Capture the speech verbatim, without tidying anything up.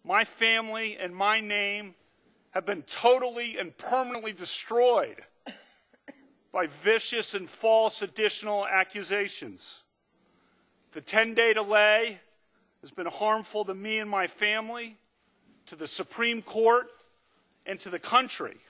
my family and my name have been totally and permanently destroyed by vicious and false additional accusations. The ten-day delay has been harmful to me and my family, to the Supreme Court, and to the country.